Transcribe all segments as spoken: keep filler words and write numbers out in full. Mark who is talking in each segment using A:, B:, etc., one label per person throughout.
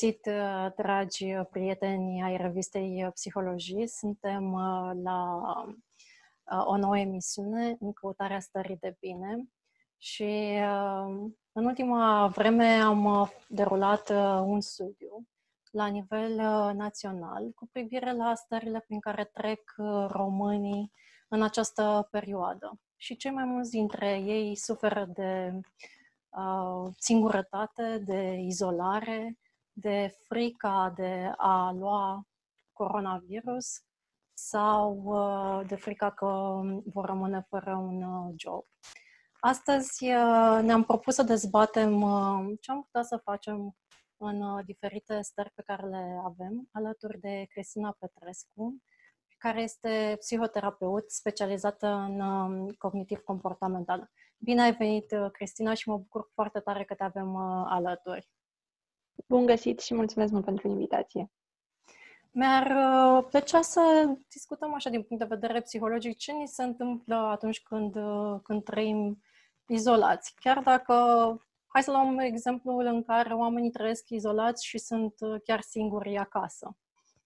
A: găsit, dragi prieteni ai revistei Psihologii. Suntem la o nouă emisiune, În căutarea stării de bine. Și în ultima vreme am derulat un studiu la nivel național cu privire la stările prin care trec românii în această perioadă. Și cei mai mulți dintre ei suferă de uh, singurătate, de izolare, de frica de a lua coronavirus sau uh, de frica că vor rămâne fără un uh, job. Astăzi uh, ne-am propus să dezbatem uh, ce am putea să facem în uh, diferite stări pe care le avem, alături de Cristina Petrescu, care este psihoterapeut specializată în uh, cognitiv-comportamental. Bine ai venit, uh, Cristina, și mă bucur foarte tare că te avem uh, alături.
B: Bun găsit și mulțumesc mult pentru invitație.
A: Mi-ar uh, plăcea să discutăm așa din punct de vedere psihologic ce ni se întâmplă atunci când, uh, când trăim izolați. Chiar dacă, hai să luăm exemplul în care oamenii trăiesc izolați și sunt uh, chiar singuri acasă.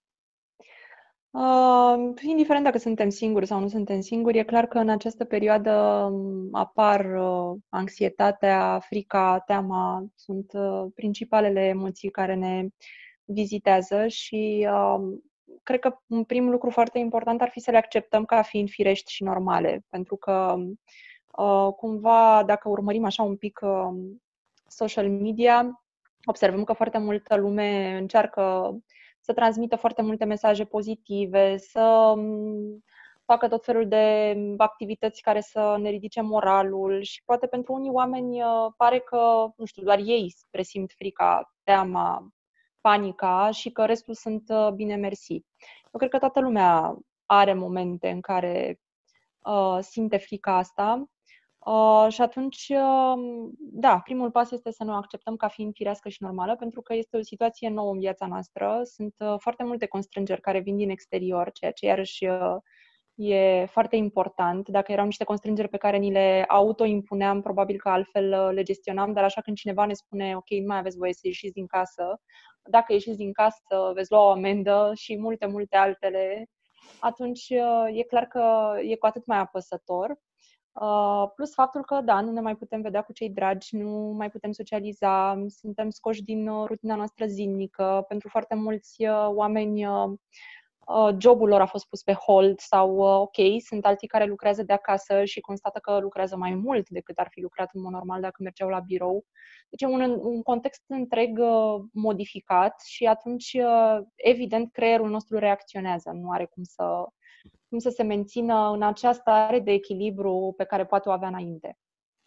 B: Uh, indiferent dacă suntem singuri sau nu suntem singuri, e clar că în această perioadă apar uh, anxietatea, frica, teama, sunt uh, principalele emoții care ne vizitează și uh, cred că un prim lucru foarte important ar fi să le acceptăm ca fiind firești și normale, pentru că uh, cumva, dacă urmărim așa un pic uh, social media, observăm că foarte multă lume încearcă să transmită foarte multe mesaje pozitive, să facă tot felul de activități care să ne ridice moralul și poate pentru unii oameni pare că, nu știu, doar ei resimt frica, teama, panica și că restul sunt bine mersi. Eu cred că toată lumea are momente în care uh, simte frica asta. Uh, și atunci, uh, da, primul pas este să ne acceptăm ca fiind firească și normală, pentru că este o situație nouă în viața noastră. Sunt uh, foarte multe constrângeri care vin din exterior, ceea ce iarăși uh, e foarte important. Dacă erau niște constrângeri pe care ni le autoimpuneam, probabil că altfel uh, le gestionam, dar așa când cineva ne spune, ok, nu mai aveți voie să ieșiți din casă, dacă ieșiți din casă veți lua o amendă și multe, multe altele, atunci uh, e clar că e cu atât mai apăsător. Uh, plus faptul că, da, nu ne mai putem vedea cu cei dragi, nu mai putem socializa, suntem scoși din uh, rutina noastră zilnică. Pentru foarte mulți uh, oameni, uh, uh, jobul lor a fost pus pe hold sau, uh, ok, sunt alții care lucrează de acasă și constată că lucrează mai mult decât ar fi lucrat în mod normal dacă mergeau la birou. Deci e un, un context întreg uh, modificat și atunci, uh, evident, creierul nostru reacționează, nu are cum să... cum să se mențină în acea stare de echilibru pe care poate o avea înainte.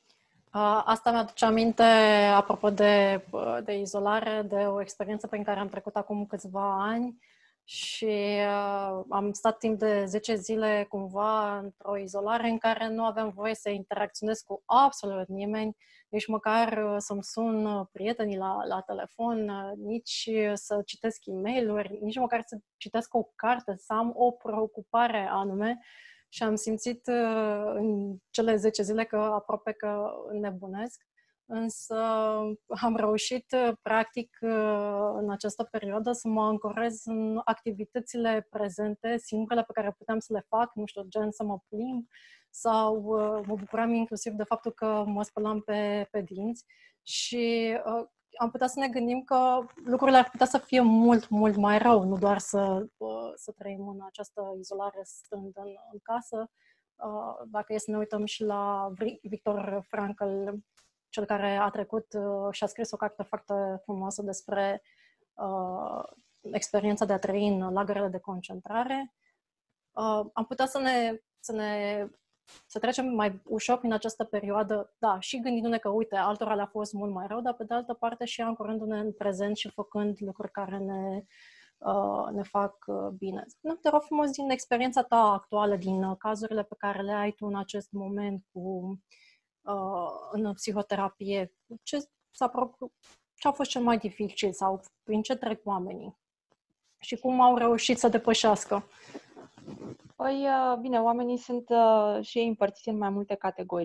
A: Asta mi-aduce aminte, apropo de, de izolare, de o experiență prin care am trecut acum câțiva ani și uh, am stat timp de zece zile cumva într-o izolare în care nu aveam voie să interacționez cu absolut nimeni, nici măcar să-mi sun prietenii la, la telefon, nici să citesc e-mail-uri, nici măcar să citesc o carte, să am o preocupare anume. Și am simțit în cele zece zile că aproape că nebunesc, însă am reușit, practic, în această perioadă să mă ancorez în activitățile prezente, singurele pe care puteam să le fac, nu știu, gen să mă plimb, sau mă bucuram inclusiv de faptul că mă spălam pe, pe dinți și uh, am putea să ne gândim că lucrurile ar putea să fie mult, mult mai rău, nu doar să, uh, să trăim în această izolare stând în, în casă. Uh, dacă e să ne uităm și la Viktor Frankl, cel care a trecut uh, și a scris o carte foarte frumoasă despre uh, experiența de a trăi în lagărele de concentrare, uh, am putea să ne, să ne să trecem mai ușor prin această perioadă, da, și gândindu-ne că, uite, altora le-a fost mult mai rău, dar pe de altă parte și ancorându-ne în prezent și făcând lucruri care ne, uh, ne fac uh, bine. Nu, te rog frumos, din experiența ta actuală, din uh, cazurile pe care le ai tu în acest moment cu, uh, în psihoterapie, ce, s-a, ce a fost cel mai dificil sau prin ce trec oamenii și cum au reușit să depășească?
B: Păi, bine, oamenii sunt uh, și ei împărțiți în mai multe categorii.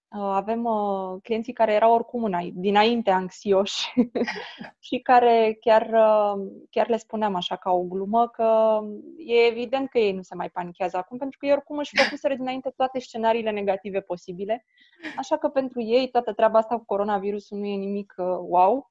B: Avem uh, clienții care erau oricum înai- dinainte anxioși și care chiar, uh, chiar le spuneam așa ca o glumă că e evident că ei nu se mai panichează acum pentru că ei oricum își făcuseră dinainte toate scenariile negative posibile. Așa că pentru ei toată treaba asta cu coronavirusul nu e nimic uh, wow.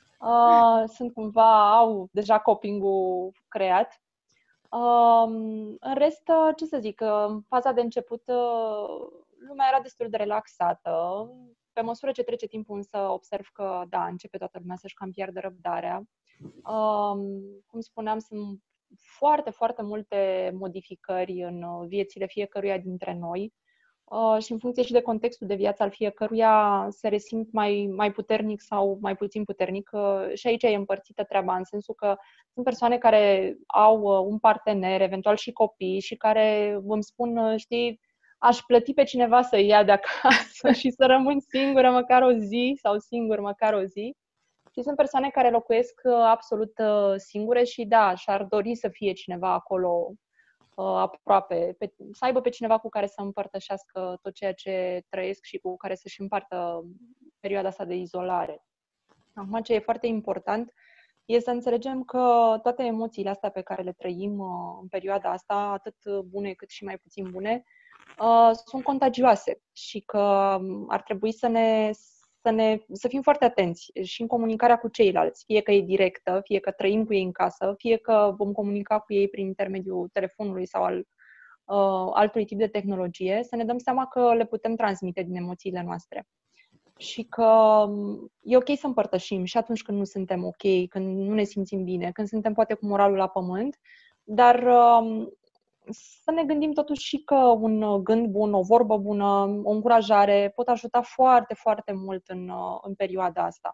B: Uh, sunt cumva, au deja coping-ul creat. Uh, în rest, uh, ce să zic, uh, în faza de început uh, lumea era destul de relaxată. Pe măsură ce trece timpul însă observ că, da, începe toată lumea să-și cam pierdă răbdarea. Uh, cum spuneam, sunt foarte, foarte multe modificări în viețile fiecăruia dintre noi. Uh, și în funcție și de contextul de viață al fiecăruia se resimt mai, mai puternic sau mai puțin puternic. Uh, și aici e împărțită treaba, în sensul că sunt persoane care au uh, un partener, eventual și copii, și care îmi spun, uh, știi, aș plăti pe cineva să ia de acasă și să rămân singură măcar o zi sau singur măcar o zi. Și sunt persoane care locuiesc uh, absolut uh, singure și da, și-ar dori să fie cineva acolo aproape, pe, să aibă pe cineva cu care să împărtășească tot ceea ce trăiesc și cu care să-și împartă perioada asta de izolare. Acum, ce e foarte important e să înțelegem că toate emoțiile astea pe care le trăim în perioada asta, atât bune cât și mai puțin bune, sunt contagioase și că ar trebui să ne Să, ne, să fim foarte atenți și în comunicarea cu ceilalți, fie că e directă, fie că trăim cu ei în casă, fie că vom comunica cu ei prin intermediul telefonului sau al uh, altui tip de tehnologie, să ne dăm seama că le putem transmite din emoțiile noastre. Și că e ok să împărtășim și atunci când nu suntem ok, când nu ne simțim bine, când suntem poate cu moralul la pământ, dar uh, să ne gândim totuși și că un gând bun, o vorbă bună, o încurajare pot ajuta foarte, foarte mult în, în perioada asta.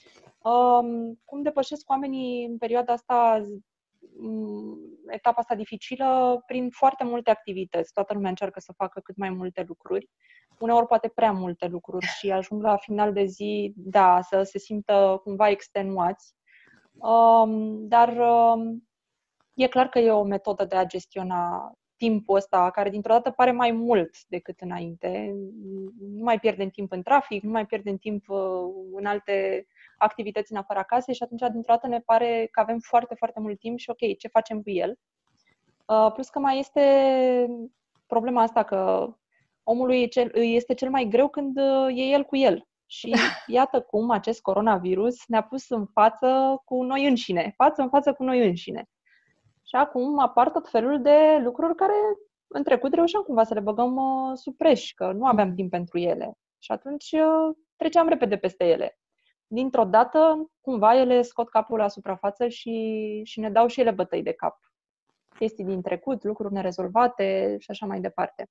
B: Um, cum depășesc oamenii în perioada asta, etapa asta dificilă? Prin foarte multe activități. Toată lumea încearcă să facă cât mai multe lucruri. Uneori poate prea multe lucruri și ajung la final de zi, da, să se simtă cumva extenuați. Um, dar um, e clar că e o metodă de a gestiona timpul ăsta, care dintr-o dată pare mai mult decât înainte. Nu mai pierdem timp în trafic, nu mai pierdem timp în alte activități în afara casei și atunci dintr-o dată ne pare că avem foarte, foarte mult timp și ok, ce facem cu el? Plus că mai este problema asta că omului îi este cel mai greu când e el cu el. Și iată cum acest coronavirus ne-a pus în față cu noi înșine, față în față cu noi înșine. Și acum apar tot felul de lucruri care în trecut reușeam cumva să le băgăm uh, sub preș, că nu aveam timp pentru ele. Și atunci uh, treceam repede peste ele. Dintr-o dată, cumva, ele scot capul la suprafață și, și ne dau și ele bătăi de cap. Chestii din trecut, lucruri nerezolvate și așa mai departe.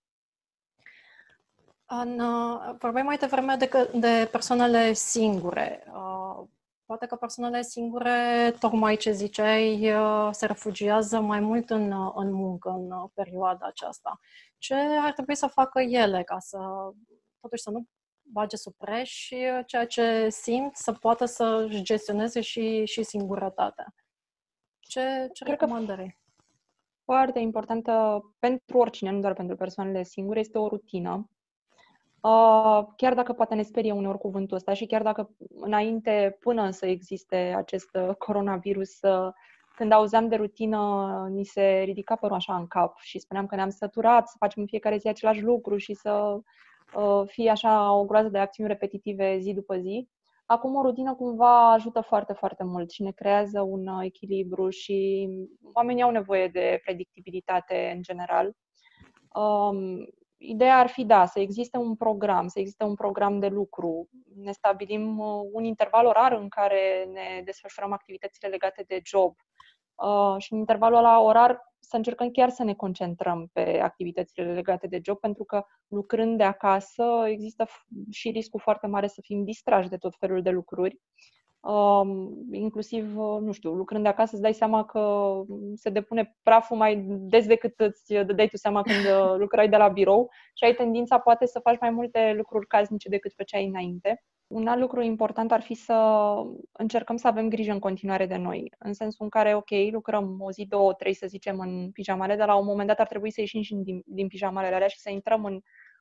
A: În, uh, vorbeai mai devreme de, de persoanele singure. Uh, Poate că persoanele singure, tocmai ce ziceai, se refugiază mai mult în, în muncă în perioada aceasta. Ce ar trebui să facă ele ca să, totuși, să nu bage sub preș ceea ce simt, să poată să-și gestioneze și, și singurătatea? Ce, ce recomandări?
B: Foarte importantă pentru oricine, nu doar pentru persoanele singure, este o rutină. Chiar dacă poate ne sperie uneori cuvântul ăsta și chiar dacă înainte, până să existe acest coronavirus, când auzeam de rutină, ni se ridica părul așa în cap și spuneam că ne-am săturat să facem în fiecare zi același lucru și să fie așa o groază de acțiuni repetitive zi după zi. Acum o rutină cumva ajută foarte, foarte mult și ne creează un echilibru și oamenii au nevoie de predictibilitate în general. Um, Ideea ar fi, da, să existe un program, să existe un program de lucru. Ne stabilim un interval orar în care ne desfășurăm activitățile legate de job. Uh, și în intervalul ăla orar să încercăm chiar să ne concentrăm pe activitățile legate de job, pentru că lucrând de acasă există și riscul foarte mare să fim distrași de tot felul de lucruri. Uh, inclusiv, nu știu, lucrând de acasă îți dai seama că se depune praful mai des decât îți dădeai tu seama când lucrai de la birou și ai tendința poate să faci mai multe lucruri casnice decât făceai înainte. Un alt lucru important ar fi să încercăm să avem grijă în continuare de noi, în sensul în care, ok, lucrăm o zi, două, trei, să zicem, în pijamale, dar la un moment dat ar trebui să ieșim și din, din pijamalele alea și să intrăm în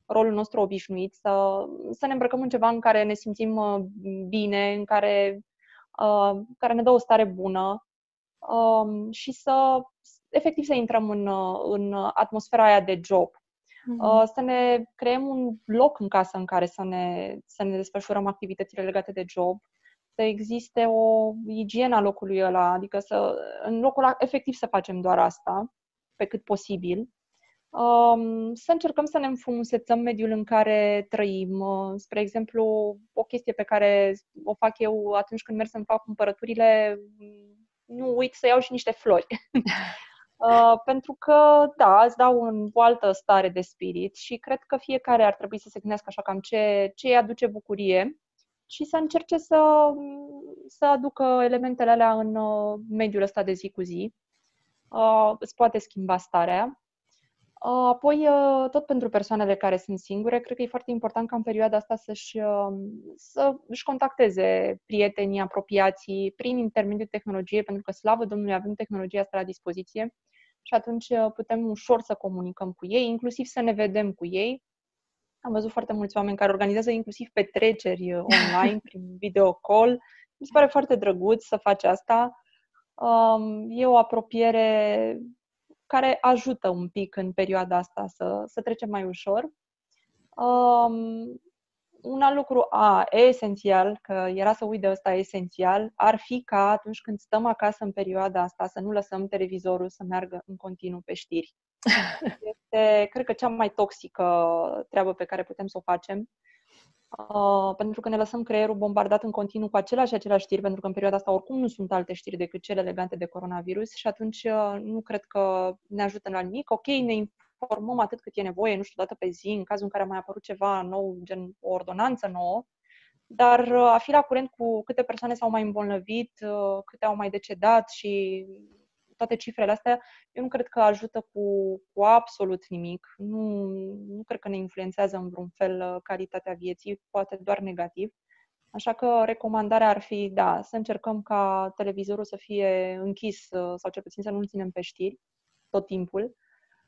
B: rolul nostru obișnuit, să, să ne îmbrăcăm în ceva în care ne simțim bine, în care, uh, care ne dă o stare bună um, și să, efectiv, să intrăm în, în atmosfera aia de job. Uh, să ne creăm un loc în casă în care să ne, să ne desfășurăm activitățile legate de job, să existe o igienă a locului ăla, adică să, în locul ăla, efectiv, să facem doar asta, pe cât posibil. Um, să încercăm să ne înfrumusețăm mediul în care trăim. Uh, spre exemplu, o chestie pe care o fac eu atunci când merg să-mi fac cumpărăturile, nu uit să iau și niște flori. Uh, pentru că, da, îți dau în o altă stare de spirit și cred că fiecare ar trebui să se gândească așa cam ce, ce îi aduce bucurie și să încerce să, să aducă elementele alea în uh, mediul ăsta de zi cu zi. Uh, îți poate schimba starea. Uh, apoi, uh, tot pentru persoanele care sunt singure, cred că e foarte important ca în perioada asta să-și, uh, să își contacteze prietenii, apropiații prin intermediul tehnologiei, pentru că, slavă Domnului, avem tehnologia asta la dispoziție și atunci uh, putem ușor să comunicăm cu ei, inclusiv să ne vedem cu ei. Am văzut foarte mulți oameni care organizează inclusiv petreceri uh, online, prin video call. Mi se pare foarte drăguț să faci asta. Um, e o apropiere care ajută un pic în perioada asta să, să trecem mai ușor. Um, un alt lucru a, esențial, că era să uit de ăsta esențial, ar fi ca atunci când stăm acasă în perioada asta să nu lăsăm televizorul să meargă în continuu pe știri. Este, cred că, cea mai toxică treabă pe care putem să o facem. Uh, pentru că ne lăsăm creierul bombardat în continuu cu aceleași și aceleași știri, pentru că în perioada asta oricum nu sunt alte știri decât cele legate de coronavirus și atunci uh, nu cred că ne ajută la nimic. Ok, ne informăm atât cât e nevoie, nu știu, dată pe zi, în cazul în care a mai apărut ceva nou, gen o ordonanță nouă, dar uh, a fi la curent cu câte persoane s-au mai îmbolnăvit, uh, câte au mai decedat și toate cifrele astea, eu nu cred că ajută cu, cu absolut nimic. Nu, nu cred că ne influențează în vreun fel calitatea vieții, poate doar negativ. Așa că recomandarea ar fi, da, să încercăm ca televizorul să fie închis sau cel puțin să nu-l ținem pe știri tot timpul.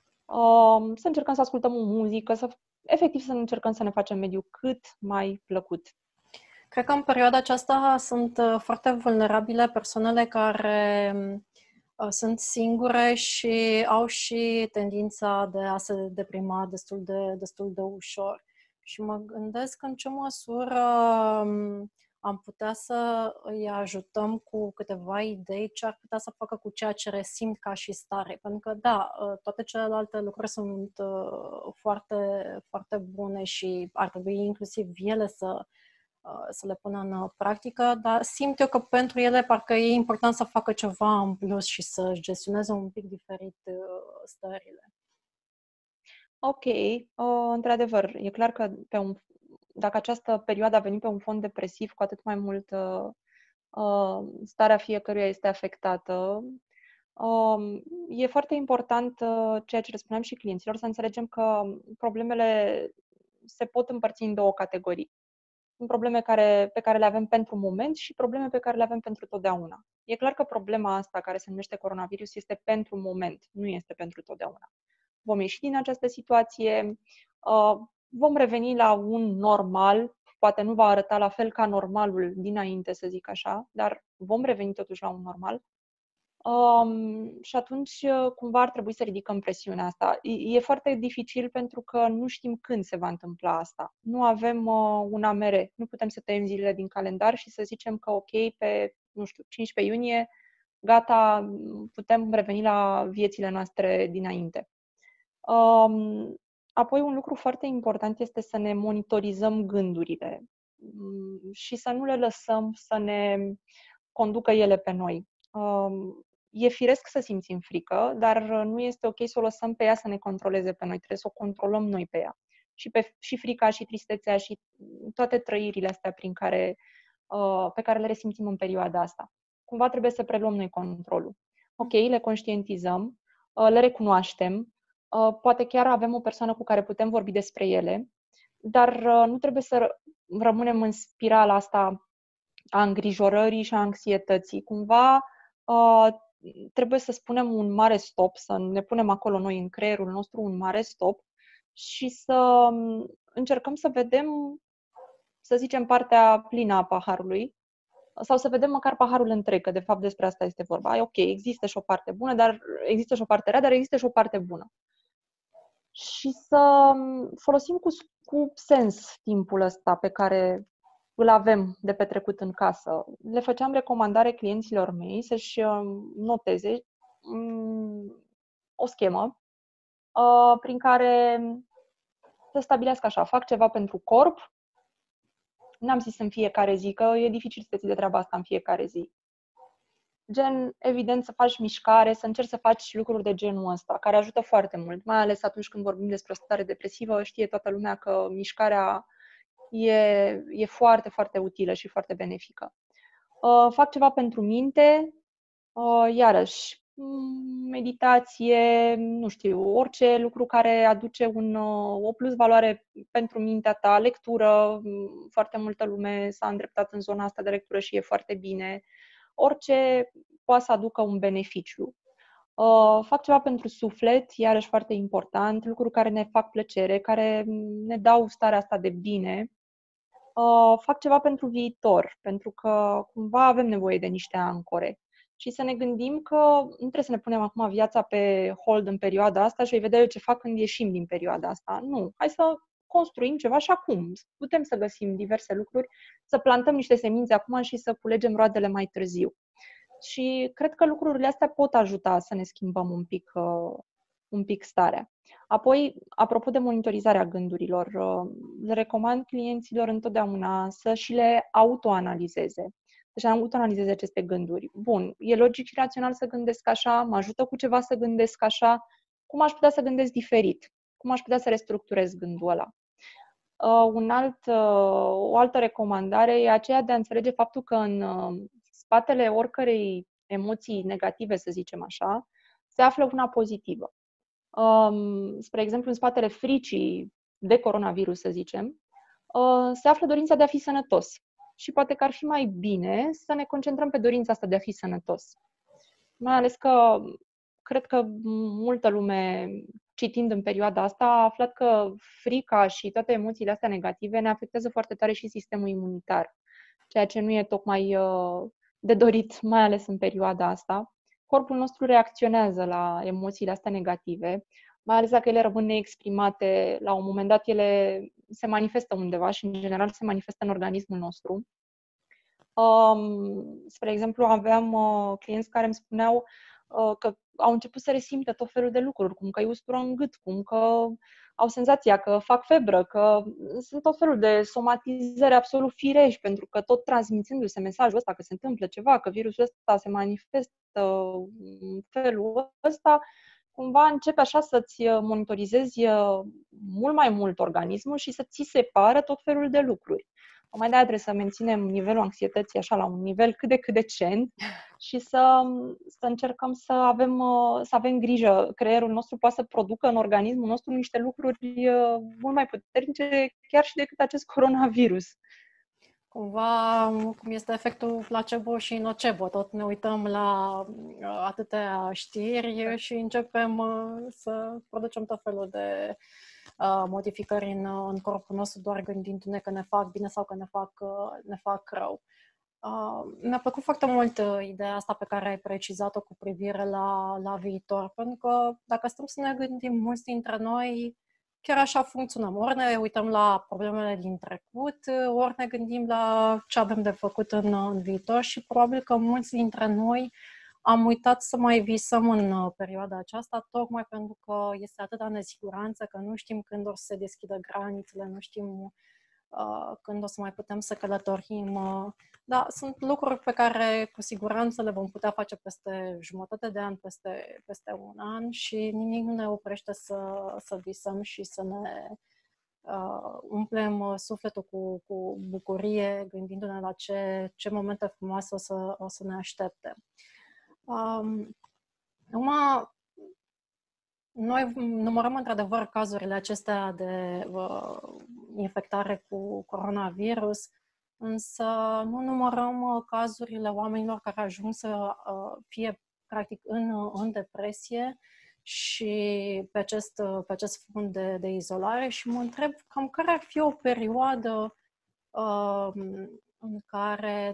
B: Să încercăm să ascultăm o muzică, să, efectiv să încercăm să ne facem mediul cât mai plăcut.
A: Cred că în perioada aceasta sunt foarte vulnerabile persoanele care sunt singure și au și tendința de a se deprima destul de, destul de ușor. Și mă gândesc în ce măsură am putea să îi ajutăm cu câteva idei ce ar putea să facă cu ceea ce resimt ca și stare. Pentru că, da, toate celelalte lucruri sunt foarte, foarte bune și ar trebui inclusiv ele să să le pună în practică, dar simt eu că pentru ele parcă e important să facă ceva în plus și să gestioneze un pic diferit stările.
B: Ok, uh, într-adevăr, e clar că pe un, dacă această perioadă a venit pe un fond depresiv, cu atât mai mult uh, uh, starea fiecăruia este afectată. Uh, e foarte important, uh, ceea ce le spuneam și clienților, să înțelegem că problemele se pot împărți în două categorii. Sunt probleme care, pe care le avem pentru moment și probleme pe care le avem pentru totdeauna. E clar că problema asta, care se numește coronavirus, este pentru moment, nu este pentru totdeauna. Vom ieși din această situație, vom reveni la un normal, poate nu va arăta la fel ca normalul dinainte, să zic așa, dar vom reveni totuși la un normal. Um, și atunci, cumva, ar trebui să ridicăm presiunea asta. E, e foarte dificil pentru că nu știm când se va întâmpla asta. Nu avem uh, un A M R, nu putem să tăiem zilele din calendar și să zicem că, ok, pe, nu știu, cincisprezece iunie, gata, putem reveni la viețile noastre dinainte. Um, apoi, un lucru foarte important este să ne monitorizăm gândurile și să nu le lăsăm să ne conducă ele pe noi. Um, E firesc să simțim frică, dar nu este ok să o lăsăm pe ea să ne controleze pe noi. Trebuie să o controlăm noi pe ea. Și, pe, și frica, și tristețea, și toate trăirile astea prin care, uh, pe care le resimțim în perioada asta. Cumva trebuie să preluăm noi controlul. Ok, le conștientizăm, uh, le recunoaștem, uh, poate chiar avem o persoană cu care putem vorbi despre ele, dar uh, nu trebuie să rămânem în spirala asta a îngrijorării și a anxietății. Cumva, uh, trebuie să spunem un mare stop, să ne punem acolo noi în creierul nostru un mare stop și să încercăm să vedem, să zicem, partea plină a paharului sau să vedem măcar paharul întreg, că de fapt despre asta este vorba. Ai, ok, există și o parte bună, dar există și o parte rea, dar există și o parte bună. Și să folosim cu, cu sens timpul ăsta pe care îl avem de petrecut în casă. Le făceam recomandare clienților mei să-și noteze o schemă uh, prin care să stabilească așa, fac ceva pentru corp, n-am zis în fiecare zi, că e dificil să te ții de treaba asta în fiecare zi. Gen, evident, să faci mișcare, să încerci să faci lucruri de genul ăsta, care ajută foarte mult, mai ales atunci când vorbim despre o stare depresivă, știe toată lumea că mișcarea e, e foarte, foarte utilă și foarte benefică. Uh, fac ceva pentru minte, uh, iarăși, meditație, nu știu, orice lucru care aduce un, o plus valoare pentru mintea ta, lectură, foarte multă lume s-a îndreptat în zona asta de lectură și e foarte bine, orice poate să aducă un beneficiu. Uh, fac ceva pentru suflet, iarăși foarte important, lucruri care ne fac plăcere, care ne dau starea asta de bine. Uh, fac ceva pentru viitor, pentru că cumva avem nevoie de niște ancore. Și să ne gândim că nu trebuie să ne punem acum viața pe hold în perioada asta și vei vedea eu ce fac când ieșim din perioada asta. Nu, hai să construim ceva și acum. Putem să găsim diverse lucruri, să plantăm niște semințe acum și să culegem roadele mai târziu. Și cred că lucrurile astea pot ajuta să ne schimbăm un pic, uh, un pic starea. Apoi, apropo de monitorizarea gândurilor, uh, le recomand clienților întotdeauna să și le autoanalizeze. Deci autoanalizeze aceste gânduri. Bun, e logic și rațional să gândesc așa, mă ajută cu ceva să gândesc așa, cum aș putea să gândesc diferit? Cum aș putea să restructurez gândul ăla? Uh, un alt, uh, o altă recomandare e aceea de a înțelege faptul că în uh, spatele oricărei emoții negative, să zicem așa, se află una pozitivă. Um, spre exemplu, în spatele fricii de coronavirus, să zicem, uh, se află dorința de a fi sănătos. Și poate că ar fi mai bine să ne concentrăm pe dorința asta de a fi sănătos. Mai ales că cred că multă lume, citind în perioada asta, a aflat că frica și toate emoțiile astea negative ne afectează foarte tare și sistemul imunitar, ceea ce nu e tocmai uh, de dorit, mai ales în perioada asta. Corpul nostru reacționează la emoțiile astea negative, mai ales dacă ele rămân neexprimate, la un moment dat ele se manifestă undeva și, în general, se manifestă în organismul nostru. Um, spre exemplu, aveam uh, clienți care îmi spuneau uh, că au început să resimtă tot felul de lucruri, cum că îi ustură în gât, cum că au senzația că fac febră, că sunt tot felul de somatizări absolut firești, pentru că tot transmițându-se mesajul ăsta că se întâmplă ceva, că virusul ăsta se manifestă în felul ăsta, cumva începe așa să-ți monitorizezi mult mai mult organismul și să ți separă tot felul de lucruri. Mai de-aia trebuie să menținem nivelul anxietății așa la un nivel cât de cât decent și să, să încercăm să avem, să avem grijă. Creierul nostru poate să producă în organismul nostru niște lucruri mult mai puternice chiar și decât acest coronavirus.
A: Cumva, cum este efectul placebo și nocebo. Tot ne uităm la atâtea știri și începem să producem tot felul de modificări în, în corpul nostru, doar gândindu-ne că ne fac bine sau că ne fac, ne fac rău. Uh, mi-a plăcut foarte mult uh, ideea asta pe care ai precizat-o cu privire la, la viitor, pentru că dacă stăm să ne gândim, mulți dintre noi chiar așa funcționăm. Ori ne uităm la problemele din trecut, ori ne gândim la ce avem de făcut în, în viitor și probabil că mulți dintre noi am uitat să mai visăm în perioada aceasta, tocmai pentru că este atâta nesiguranță, că nu știm când o să se deschidă granițele, nu știm uh, când o să mai putem să călătorim. Uh, da, sunt lucruri pe care cu siguranță le vom putea face peste jumătate de an, peste, peste un an și nimic nu ne oprește să, să visăm și să ne uh, umplem sufletul cu, cu bucurie, gândindu-ne la ce, ce momente frumoase o să, o să ne aștepte. Um, Acum, noi numărăm într-adevăr cazurile acestea de uh, infectare cu coronavirus, însă nu numărăm uh, cazurile oamenilor care ajung să uh, fie practic în, în depresie și pe acest, pe acest fond de, de izolare și mă întreb cam care ar fi o perioadă uh, în care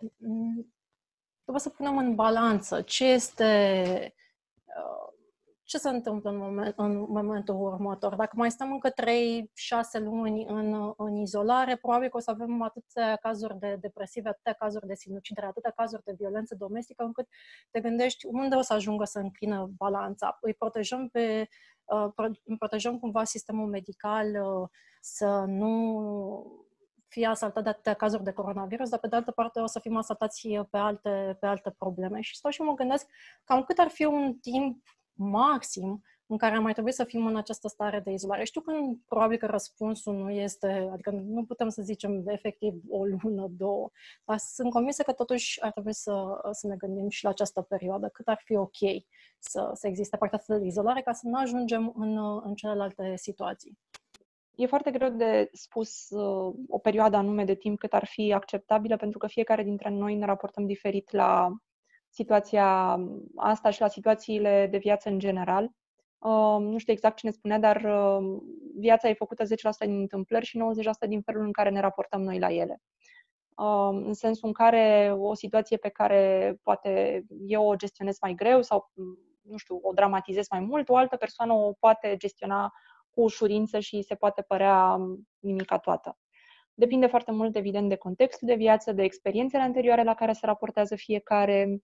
A: trebuie să punem în balanță ce este, uh, ce se întâmplă în, moment, în momentul următor. Dacă mai stăm încă trei șase luni în, în izolare, probabil că o să avem atâtea cazuri de depresive, atâtea cazuri de sinucidere, atâtea cazuri de violență domestică, încât te gândești unde o să ajungă să înclină balanța. Îi protejăm pe uh, protejăm cumva sistemul medical uh, să nu fie asaltat de atâtea cazuri de coronavirus, dar pe de altă parte o să fim asaltați pe alte, pe alte probleme. Și stau și mă gândesc cam cât ar fi un timp maxim în care mai trebuie să fim în această stare de izolare. Știu că probabil că răspunsul nu este, adică nu putem să zicem efectiv o lună, două, dar sunt convinsă că totuși ar trebui să, să ne gândim și la această perioadă, cât ar fi ok să, să existe partea de izolare ca să nu ajungem în, în celelalte situații.
B: E foarte greu de spus uh, o perioadă anume de timp cât ar fi acceptabilă, pentru că fiecare dintre noi ne raportăm diferit la situația asta și la situațiile de viață în general. Uh, nu știu exact cine spunea, dar uh, viața e făcută zece la sută din întâmplări și nouăzeci la sută din felul în care ne raportăm noi la ele. Uh, în sensul în care o situație pe care poate eu o gestionez mai greu sau, nu știu, o dramatizez mai mult, o altă persoană o poate gestiona cu ușurință și se poate părea nimica toată. Depinde foarte mult, evident, de contextul de viață, de experiențele anterioare la care se raportează fiecare,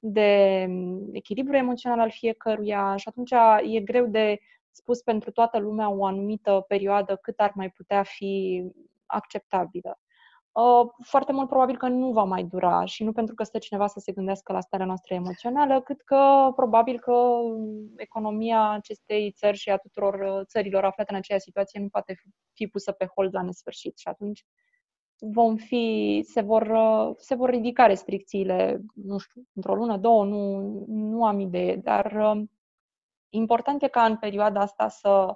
B: de echilibru emoțional al fiecăruia și atunci e greu de spus pentru toată lumea o anumită perioadă cât ar mai putea fi acceptabilă. Foarte mult probabil că nu va mai dura și nu pentru că stă cineva să se gândească la starea noastră emoțională, cât că probabil că economia acestei țări și a tuturor țărilor aflate în aceeași situație nu poate fi pusă pe hold la nesfârșit și atunci vom fi, se vor, se vor ridica restricțiile, nu știu, într-o lună, două, nu, nu am idee, dar important e ca în perioada asta să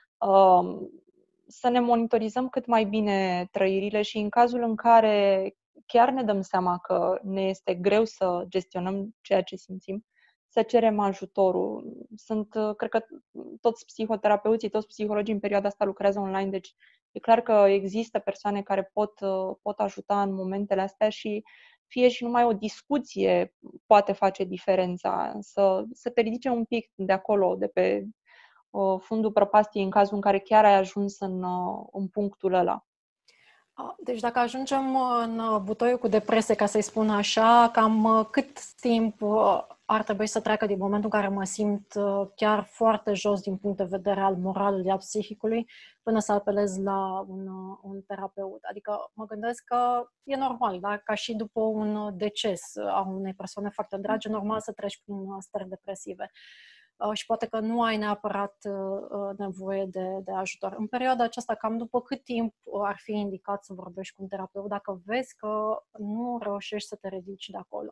B: să ne monitorizăm cât mai bine trăirile și în cazul în care chiar ne dăm seama că ne este greu să gestionăm ceea ce simțim, să cerem ajutorul. Sunt, cred că toți psihoterapeuții, toți psihologii în perioada asta lucrează online, deci e clar că există persoane care pot, pot ajuta în momentele astea și fie și numai o discuție poate face diferența, să, să te ridice un pic de acolo, de pe fundul prăpastiei în cazul în care chiar ai ajuns în, în punctul ăla.
A: Deci dacă ajungem în butoiul cu depresie, ca să-i spun așa, cam cât timp ar trebui să treacă din momentul în care mă simt chiar foarte jos din punct de vedere al moralului, al psihicului, până să apelez la un, un terapeut. Adică mă gândesc că e normal, da? Ca și după un deces a unei persoane foarte dragi, e normal să treci prin stări depresive. Și poate că nu ai neapărat nevoie de, de ajutor. În perioada aceasta, cam după cât timp ar fi indicat să vorbești cu un terapeut dacă vezi că nu reușești să te ridici de acolo?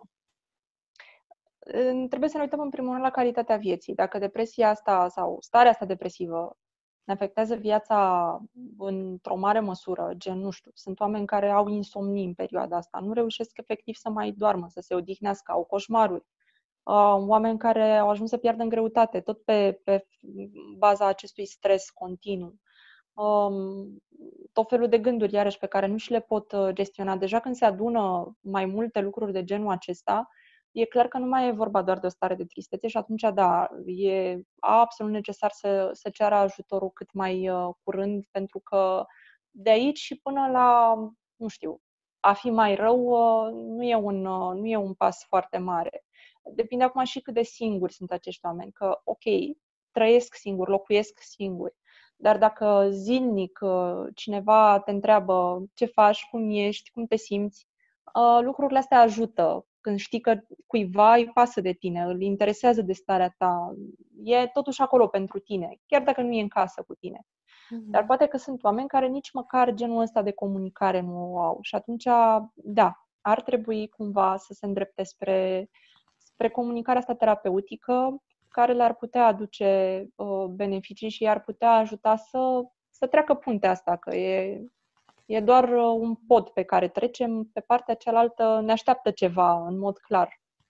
B: Trebuie să ne uităm în primul rând la calitatea vieții. Dacă depresia asta sau starea asta depresivă ne afectează viața într-o mare măsură, gen, nu știu, sunt oameni care au insomnii în perioada asta, nu reușesc efectiv să mai doarmă, să se odihnească, au coșmaruri. Uh, oameni care au ajuns să piardă în greutate, tot pe, pe baza acestui stres continuu. Um, tot felul de gânduri, iarăși, pe care nu și le pot gestiona. Deja când se adună mai multe lucruri de genul acesta, e clar că nu mai e vorba doar de o stare de tristețe și atunci, da, e absolut necesar să, să ceară ajutorul cât mai uh, curând, pentru că de aici și până la, nu știu, a fi mai rău, uh, nu e un, uh, nu e un pas foarte mare. Depinde acum și cât de singuri sunt acești oameni, că, ok, trăiesc singuri, locuiesc singuri, dar dacă zilnic cineva te întreabă ce faci, cum ești, cum te simți, lucrurile astea ajută. Când știi că cuiva îi pasă de tine, îl interesează de starea ta, e totuși acolo pentru tine, chiar dacă nu e în casă cu tine. Mm-hmm. Dar poate că sunt oameni care nici măcar genul ăsta de comunicare nu o au și atunci, da, ar trebui cumva să se îndrepte spre spre comunicarea asta terapeutică, care le-ar putea aduce uh, beneficii și i-ar putea ajuta să, să treacă puntea asta, că e, e doar uh, un pod pe care trecem, pe partea cealaltă ne așteaptă ceva, în mod clar.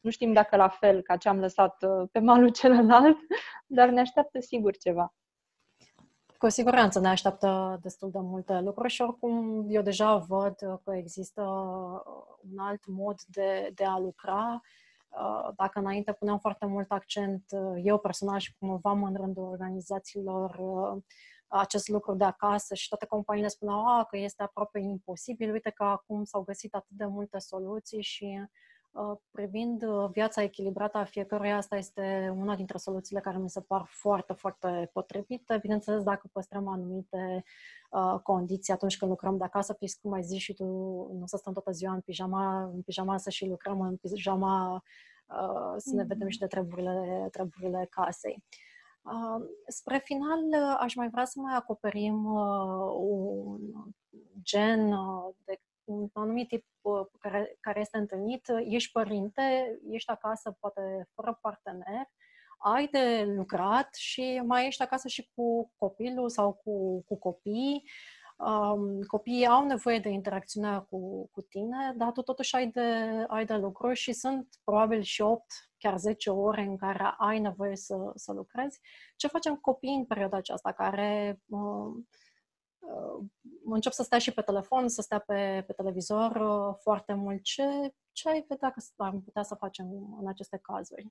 B: Nu știm dacă la fel ca ce am lăsat pe malul celălalt, dar ne așteaptă sigur ceva.
A: Cu siguranță ne așteaptă destul de multe lucruri și oricum eu deja văd că există un alt mod de, de a lucra. Dacă înainte puneam foarte mult accent, eu personal și promovam în rândul organizațiilor acest lucru de acasă și toate companiile spuneau a, că este aproape imposibil, uite că acum s-au găsit atât de multe soluții și privind viața echilibrată a fiecăruia, asta este una dintre soluțiile care mi se par foarte, foarte potrivite. Bineînțeles, dacă păstrăm anumite uh, condiții atunci când lucrăm de acasă, fix cum ai zis și tu, nu să stăm toată ziua în pijama, în pijama să și lucrăm în pijama, uh, să ne vedem și de treburile, treburile casei. Uh, spre final, uh, aș mai vrea să mai acoperim uh, un gen uh, de un anumit tip uh, care, care este întâlnit. Ești părinte, ești acasă poate fără partener, ai de lucrat și mai ești acasă și cu copilul sau cu, cu copiii. Um, copiii au nevoie de interacțiunea cu, cu tine, dar tu totuși ai de, ai de lucru și sunt probabil și opt, chiar zece ore în care ai nevoie să, să lucrezi. Ce facem copiii în perioada aceasta care uh, uh, încep să stea și pe telefon, să stea pe, pe televizor uh, foarte mult? Ce, ce ai vedea că am putea să facem în aceste cazuri?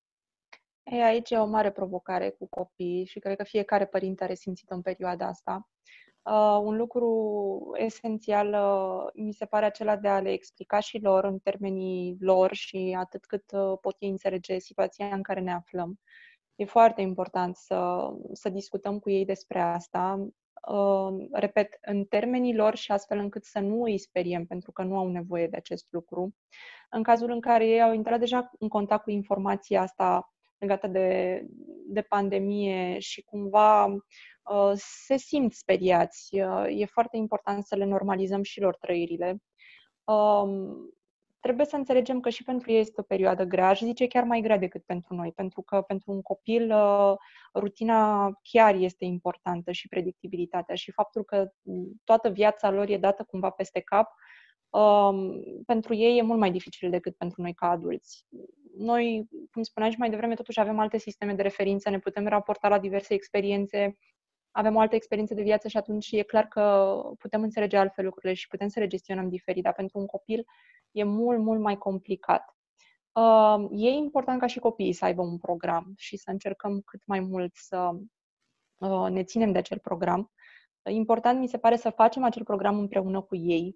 B: E, aici e o mare provocare cu copiii și cred că fiecare părinte are simțit în perioada asta. Uh, un lucru esențial uh, mi se pare acela de a le explica și lor în termenii lor și atât cât uh, pot ei înțelege situația în care ne aflăm. E foarte important să, să discutăm cu ei despre asta, uh, repet, în termenii lor și astfel încât să nu îi speriem pentru că nu au nevoie de acest lucru. În cazul în care ei au intrat deja în contact cu informația asta legată de, de pandemie și cumva uh, se simt speriați. Uh, e foarte important să le normalizăm și lor trăirile. Uh, trebuie să înțelegem că și pentru ei este o perioadă grea, aș zice chiar mai grea decât pentru noi, pentru că pentru un copil uh, rutina chiar este importantă și predictibilitatea și faptul că toată viața lor e dată cumva peste cap, uh, pentru ei e mult mai dificil decât pentru noi ca adulți. Noi, cum spuneam și mai devreme, totuși avem alte sisteme de referință, ne putem raporta la diverse experiențe, avem o altă experiență de viață și atunci e clar că putem înțelege altfel lucrurile și putem să le gestionăm diferit, dar pentru un copil e mult, mult mai complicat. Uh, e important ca și copiii să aibă un program și să încercăm cât mai mult să uh, ne ținem de acel program. Important mi se pare să facem acel program împreună cu ei,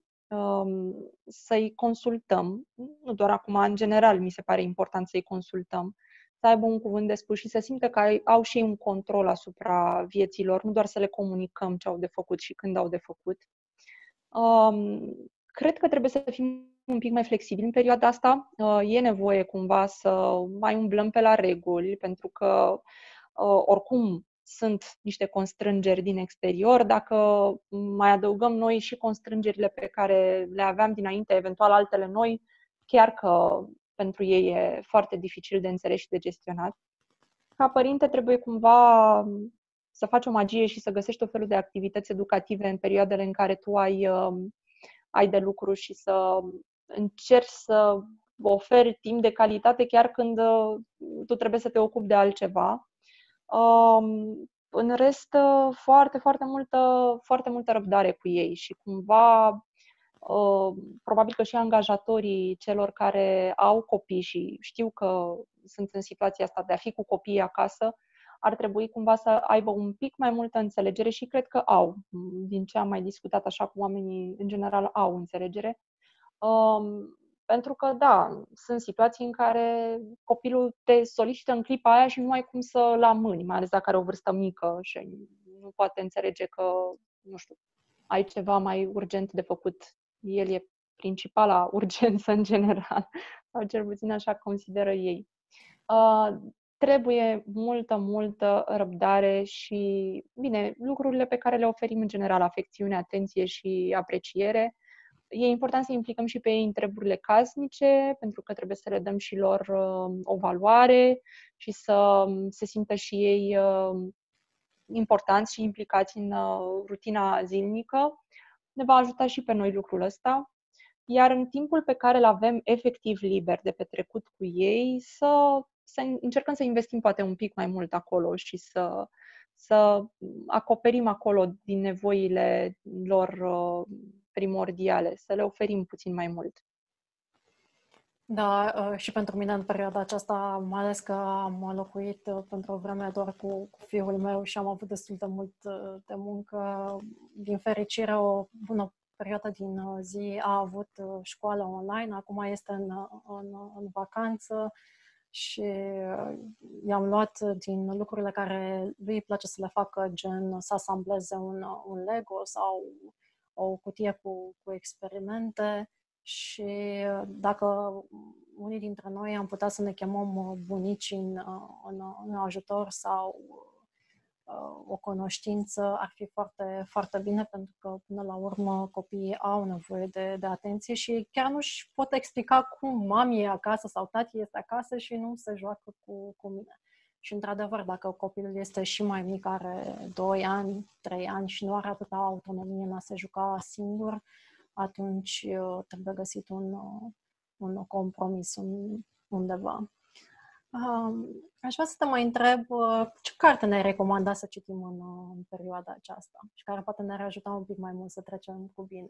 B: să-i consultăm, nu doar acum, în general mi se pare important să-i consultăm, să aibă un cuvânt de spus și să simtă că au și ei un control asupra vieților, nu doar să le comunicăm ce au de făcut și când au de făcut. Um, cred că trebuie să fim un pic mai flexibili în perioada asta. Uh, e nevoie cumva să mai umblăm pe la reguli, pentru că uh, oricum sunt niște constrângeri din exterior. Dacă mai adăugăm noi și constrângerile pe care le aveam dinainte, eventual altele noi, chiar că pentru ei e foarte dificil de înțeles și de gestionat. Ca părinte trebuie cumva să faci o magie și să găsești o felul de activități educative în perioadele în care tu ai, ai de lucru și să încerci să oferi timp de calitate chiar când tu trebuie să te ocupi de altceva. Um, în rest, foarte, foarte multă, foarte multă răbdare cu ei și cumva uh, probabil că și angajatorii celor care au copii și știu că sunt în situația asta de a fi cu copiii acasă, ar trebui cumva să aibă un pic mai multă înțelegere și cred că au. Din ce am mai discutat așa cu oamenii, în general au înțelegere. Um, Pentru că, da, sunt situații în care copilul te solicită în clipa aia și nu ai cum să-l amâni, mai ales dacă are o vârstă mică și nu poate înțelege că, nu știu, ai ceva mai urgent de făcut. El e principala urgență în general, sau cel puțin așa consideră ei. Uh, trebuie multă, multă răbdare și, bine, lucrurile pe care le oferim în general, afecțiune, atenție și apreciere. E important să implicăm și pe ei în treburile casnice, pentru că trebuie să le dăm și lor uh, o valoare și să se simtă și ei uh, importanți și implicați în uh, rutina zilnică. Ne va ajuta și pe noi lucrul ăsta. iar în timpul pe care îl avem efectiv liber de petrecut cu ei, să, să încercăm să investim poate un pic mai mult acolo și să, să acoperim acolo din nevoile lor uh, primordiale, să le oferim puțin mai mult.
A: Da, uh, și pentru mine în perioada aceasta, mai ales că am locuit uh, pentru o vreme doar cu, cu fiul meu și am avut destul de mult uh, de muncă. Din fericire, o bună perioadă din uh, zi a avut uh, școală online, acum este în, uh, în, uh, în vacanță și uh, i-am luat din lucrurile care lui îi place să le facă, gen să asambleze un, uh, un Lego sau o cutie cu, cu experimente. Și dacă unii dintre noi am putea să ne chemăm bunici în, în, în ajutor sau o cunoștință, ar fi foarte, foarte bine, pentru că până la urmă copiii au nevoie de, de atenție și chiar nu-și pot explica cum mami e acasă sau tati este acasă și nu se joacă cu, cu mine. Și într-adevăr, dacă copilul este și mai mic, are doi ani, trei ani și nu are atâta autonomie în a se juca singur, atunci trebuie găsit un, un compromis undeva. Aș vrea să te mai întreb ce carte ne-ai recomanda să citim în, în perioada aceasta și care poate ne-ar ajuta un pic mai mult să trecem cu bine?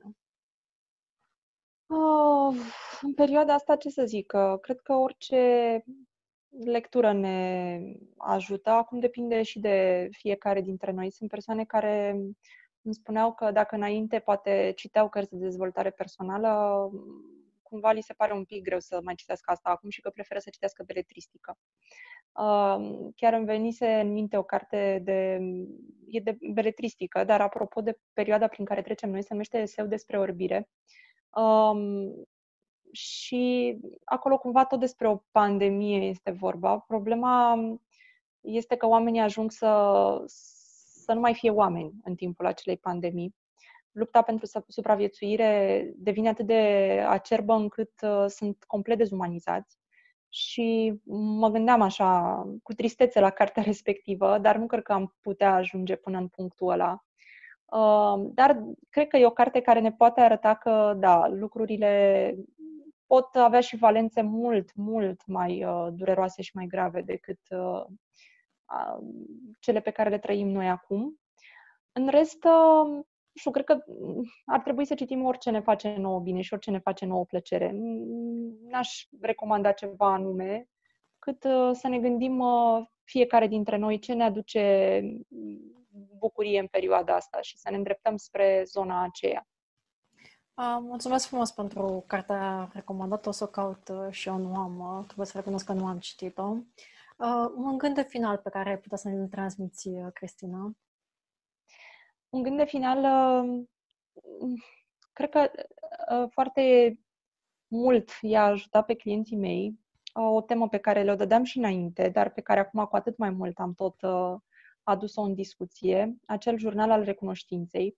B: Uh, în perioada asta, ce să zic, cred că orice lectură ne ajută. Acum depinde și de fiecare dintre noi. Sunt persoane care îmi spuneau că dacă înainte poate citeau cărți de dezvoltare personală, cumva li se pare un pic greu să mai citească asta acum și că preferă să citească beletristică. Uh, chiar îmi venise în minte o carte de, e de beletristică, dar apropo de perioada prin care trecem noi, se numește Eseu despre orbire. Um, și acolo cumva tot despre o pandemie este vorba. Problema este că oamenii ajung să, să nu mai fie oameni în timpul acelei pandemii. Lupta pentru supraviețuire devine atât de acerbă încât uh, sunt complet dezumanizați. Și mă gândeam așa, cu tristețe la cartea respectivă, dar nu cred că am putea ajunge până în punctul ăla. Uh, dar cred că e o carte care ne poate arăta că, da, lucrurile pot avea și valențe mult, mult mai uh, dureroase și mai grave decât uh, uh, cele pe care le trăim noi acum. În rest, uh, nu știu, cred că ar trebui să citim orice ne face nouă bine și orice ne face nouă plăcere. N-aș recomanda ceva anume, cât uh, să ne gândim uh, fiecare dintre noi ce ne aduce bucurie în perioada asta și să ne îndreptăm spre zona aceea.
A: Uh, mulțumesc frumos pentru cartea recomandată, o să o caut uh, și eu nu am, uh, trebuie să recunosc că nu am citit-o. Uh, un gând de final pe care ai putea să ne-l transmiți, uh, Cristina?
B: Un gând de final, uh, cred că uh, foarte mult i-a ajutat pe clienții mei, uh, o temă pe care le-o dădeam și înainte, dar pe care acum cu atât mai mult am tot uh, adus-o în discuție, acel jurnal al recunoștinței,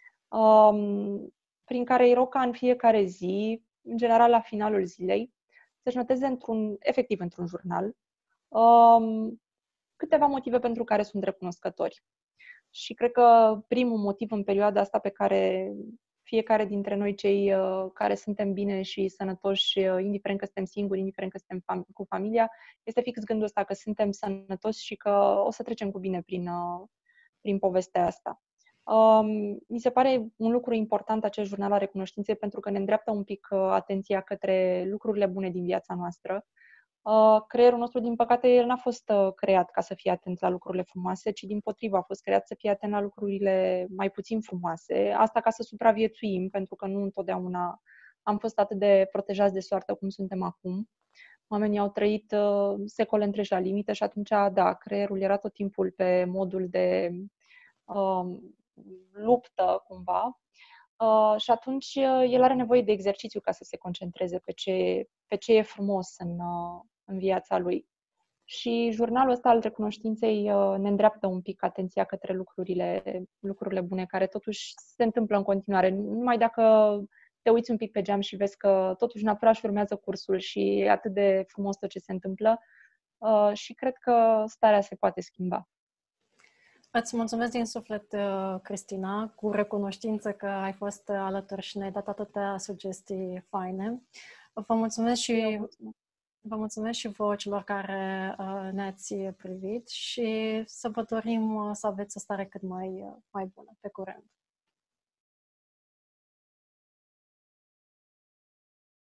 B: um, prin care îi rog ca în fiecare zi, în general la finalul zilei, să-și noteze într-un, efectiv într-un jurnal, um, câteva motive pentru care sunt recunoscători. Și cred că primul motiv în perioada asta pe care fiecare dintre noi cei uh, care suntem bine și sănătoși, uh, indiferent că suntem singuri, indiferent că suntem fam- cu familia, este fix gândul ăsta că suntem sănătoși și că o să trecem cu bine prin, uh, prin povestea asta. Um, mi se pare un lucru important acest jurnal al recunoștinței pentru că ne îndreaptă un pic uh, atenția către lucrurile bune din viața noastră. Uh, creierul nostru, din păcate, el n-a fost uh, creat ca să fie atent la lucrurile frumoase, ci dimpotrivă a fost creat să fie atent la lucrurile mai puțin frumoase. Asta ca să supraviețuim, pentru că nu întotdeauna am fost atât de protejați de soartă cum suntem acum. Oamenii au trăit uh, secole întregi la limită și atunci, da, creierul era tot timpul pe modul de uh, luptă, cumva. Uh, și atunci uh, el are nevoie de exercițiu ca să se concentreze pe ce, pe ce e frumos în, uh, în viața lui. Și jurnalul ăsta al recunoștinței uh, ne îndreaptă un pic atenția către lucrurile, lucrurile bune care totuși se întâmplă în continuare. Numai dacă te uiți un pic pe geam și vezi că totuși natura își urmează cursul și e atât de frumos tot ce se întâmplă uh, și cred că starea se poate schimba.
A: Îți mulțumesc din suflet, Cristina, cu recunoștință că ai fost alături și ne-ai dat atâtea sugestii faine. Vă mulțumesc și, vă mulțumesc și vouă celor care ne-ați privit și să vă dorim să aveți o stare cât mai, mai bună. Pe curând!